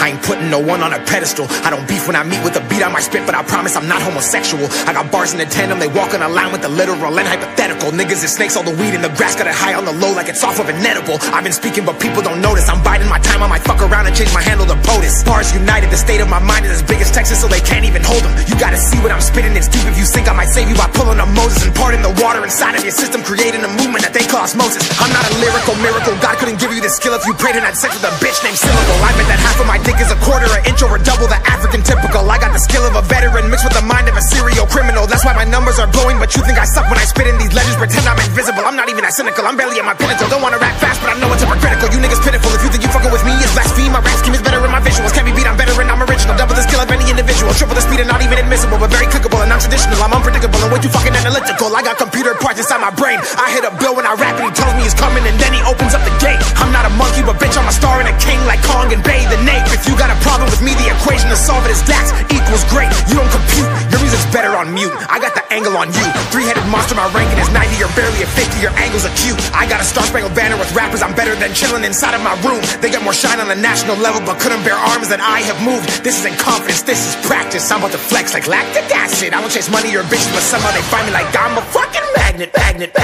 I ain't putting no one on a pedestal. I don't beef when I meet with a beat on my spit, but I promise I'm not homosexual. I got bars in the tandem, they walk on a line with the literal and hypothetical. Niggas is snakes, all the weed in the grass, got it high on the low like it's off of an edible. I've been speaking but people don't notice. I'm biding my time, I might fuck around and change my handle to POTUS. Bars united, the state of my mind is as big as Texas, so they can't even hold them. You gotta see what I'm spitting, it's deep. If you sink, I might save you by pulling a Moses and parting the water inside of your system, creating a movement that they call osmosis. I'm not a lyrical miracle, God couldn't give you this skill if you prayed and had sex with a bitch named Syllable. I bet that half of my dick is a quarter, an inch, or double the African typical. I got the skill of a veteran mixed with the mind of a serial criminal. That's why my numbers are blowing, but you think I suck when I spit in these legends, pretend I'm invisible. I'm not even that cynical, I'm barely at my pinnacle. Don't wanna rap fast, but I know it's hypocritical. You niggas pitiful, if you think you fucking with me is blaspheme. My rap scheme is better in my visuals, can't be beat, I'm better and I'm original. Double the skill of any individual, triple the speed and not even admissible, but very clickable and non-traditional. I'm unpredictable and way too fucking analytical. I got computer parts inside my brain. I hit a bill when I rap and he tells me he's coming and then he opens up the gate. I'm not a monkey, but bitch, I'm a star and a king like Kong and Bay the Nape. If you got a problem with me, the equation to solve it is DAX equals great. You don't compute, your music's better on mute. I got the angle on you. Three-headed monster, my ranking is 90, you're barely at 50, your angle's acute. I got a star-spangled banner with rappers, I'm better than chilling inside of my room. They got more shine on the national level, but couldn't bear arms that I have moved. This isn't confidence, this is practice. I'm about to flex like lactic acid. I won't chase money or bitches, but somehow they find me like I'm a fucking magnet.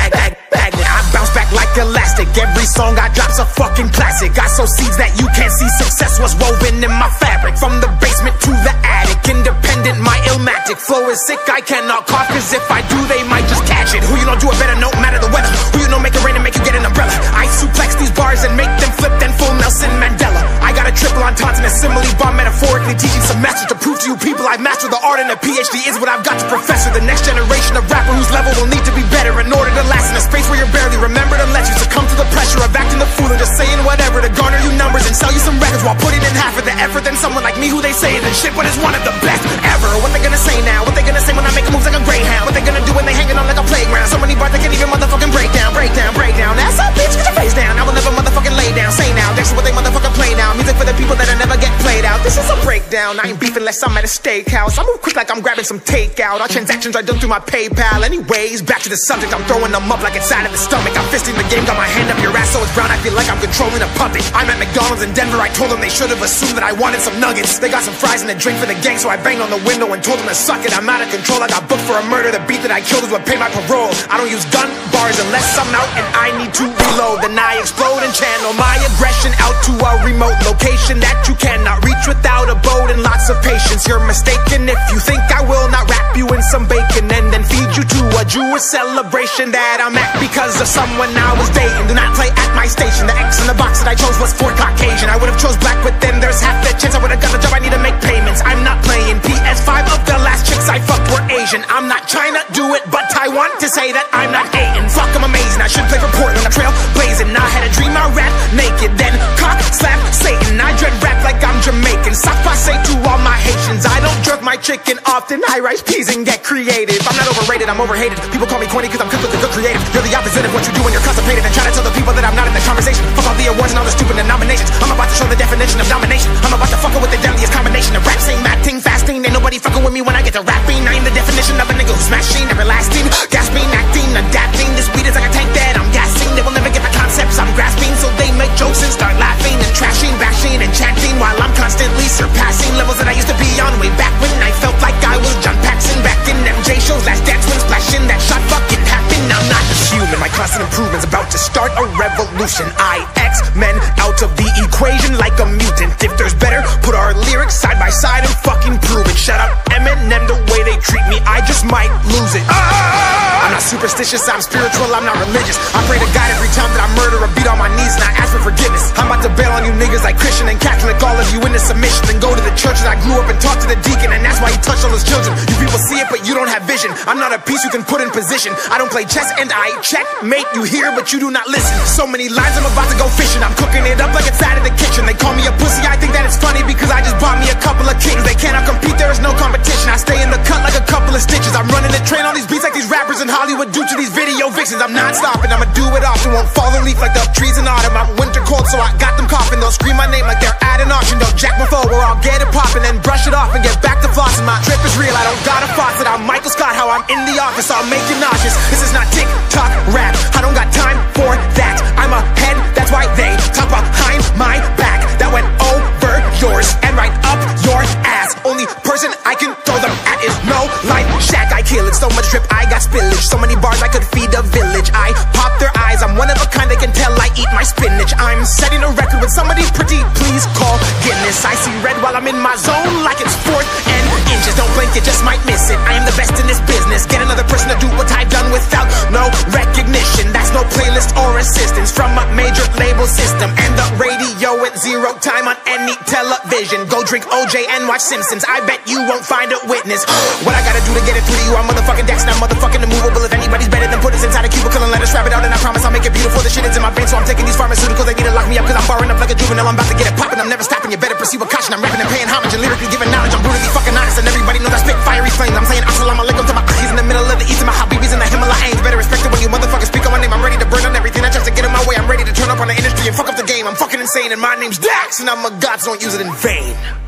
I bounce back like elastic. Every song I drop's a fucking classic. I sow seeds that you can't see. Success was woven in my fabric. From the basement to the attic. Independent, my illmatic flow is sick. I cannot cough, cause if I do, they might just catch it. Who you know do it better, no matter the weather. Who you know make it rain and make you get an umbrella. I suplex these bars and make them flip, then full Nelson Mandela. I got a triple entendre and a simile bomb, metaphorically teaching semesters to prove to you people I've mastered the art, and a PhD is what I've got to professor. The next generation of rapper whose level will need to be better in order to last in a space where you're barely remembered unless you succumb to the pressure of acting the fool and just saying whatever to garner you numbers and sell you some records while putting in half of the effort than someone like me who they say is shit but is one of the best ever. What they gonna say now? What they gonna say when I make moves like a greyhound? What they gonna do when they hanging on like a playground? So many bars they can't even motherfucking break down. That's up, bitch, get your face down. I will never motherfucking lay down. Say now, that's what they motherfucking play now. Music for the people that'll never get played out. This is a breakdown. I ain't beefing unless I'm at a steakhouse. I move quick like I'm grabbing some takeout. All transactions are done through my PayPal. Anyways, back to the subject. I'm throwing them up like it's out of the stomach. I'm fisting the game, got my hand up your ass so it's brown. I feel like I'm controlling a puppet. I'm at McDonald's in Denver. I told them they should have assumed that I wanted some nuggets. They got some fries and a drink for the gang, so I banged on the window and told them to suck it. I'm out of control. I got booked for a murder. The beat that I killed is what paid my parole. I don't use gun bars unless I'm out and I need to reload. Then I explode and channel my aggression out to a remote location that you cannot reach without a boat and lots of patience. You're mistaken if you think I will not wrap you in some bacon and then feed you to a Jewish celebration that I'm at because of someone I was dating. Do not play at my station. The X in the box that I chose was for Caucasian. I would have chose black, but then there's half the chance I would have got the job. I need to make payments. I'm not playing PS5 of the last chicks I fucked were Asian. I'm not trying to do it, but Taiwan to say that I'm not hating. Fuck, I'm amazing. I should play for Portland. I'm trail blazing. I had a dream I rap naked, then cock slap Satan. I dread rap like I'm Jamaican. Sock passe to all my Haitians. I don't jerk my chicken often. I rice peas and get creative. I'm not overrated, I'm overhated. People call me corny cause I'm good creative. You're the opposite of what you do when you're constipated and try to tell the people that I'm not in the conversation. Fuck all the awards and all the stupid nominations. I'm about to show the definition of domination. I'm about to fuck with the deadliest combination of rap, sing, acting, fasting. Ain't nobody fucking with me when I get to rapping. I am the definition of a nigga who's smashing, everlasting, gasping, acting, adapting. This beat is like a tank that I'm gassing. They will never get the concepts I'm grasping, so they make jokes and start laughing and trashing, bashing and chanting while I'm constantly surpassing levels that I used to be on way back when I felt like I was John Paxson back in MJ shows. Last dance when splashing that shot fucking happened. I'm not human. My constant improvement's about to start a revolution. I X-Men out of the equation like a mutant. If there's better, put our lyrics side by side and fucking prove it. Shout out Eminem, the way they treat me, I just might lose it. I'm not superstitious, I'm spiritual, I'm not religious. I pray to God every time that I murder or beat on my knees and I ask for forgiveness. I'm about to bail on you niggas like Christian and Catholic, all of you into submission. And go to the church that I grew up and talk to the deacon, and that's why he touched all his children. You people see it, but you don't have vision. I'm not a piece you can put in position. I don't play chess and I checkmate you here, but you do not listen. So many lines, I'm about to go fishing. I'm cooking it up like it's out of the kitchen. They call me a pussy, I think that it's funny because I just bought me a couple of kings. They cannot compete, there is no competition. I stay in the cut like a couple of stitches. I'm running the train on these beats like these rappers in Hollywood do to these video vixens. I'm not stopping, I'ma do it often. Won't fall a leaf like the trees in autumn. I'm winter cold, so I got them coughing. They'll scream my name like they're at an auction. They'll jack my phone where I'll get it poppin', then brush it off and get back to flossing. My trip is real, I don't got a faucet. I'm Michael Scott, how I'm in the office, I'll make you nauseous. This is not TikTok rap, I don't got time for that. I'm ahead, that's why they talk behind my back. That went over yours and please call Guinness. I see red while I'm in my zone like it's 4th and inches. Don't blink, you just might miss it. I am the best in this business. Get another person to do what I've done without no recognition. That's no playlist or assistance from a major label system. And the radio at 0 time on any television. Go drink OJ and watch Simpsons. I bet you won't find a witness. What I gotta do to get it through to you, I'm motherfucking Dex, not motherfucking immovable. If anybody's better than put us inside a cubicle and let us wrap it out, and I promise I'll make it beautiful. The shit is in my veins, so I'm taking these pharmaceuticals. They need to lock me up cause I'm barring up like a juvenile. I'm about to get it poppin', I'm never stopping. You better proceed with caution. I'm rapping and paying homage and lyrically giving knowledge. I'm brutally fucking honest, and everybody knows I spit fiery flames. I'm saying assalamu alaikum to my ahis in the middle of the east, and my habibis in the Himalayas. Better respect it when you motherfuckers speak on my name. I'm ready to burn on everything that tries to get in my way. I'm ready to turn up on the industry and fuck up the game. I'm fucking insane, and my name's Dax, and I'm a god, so don't use it in vain.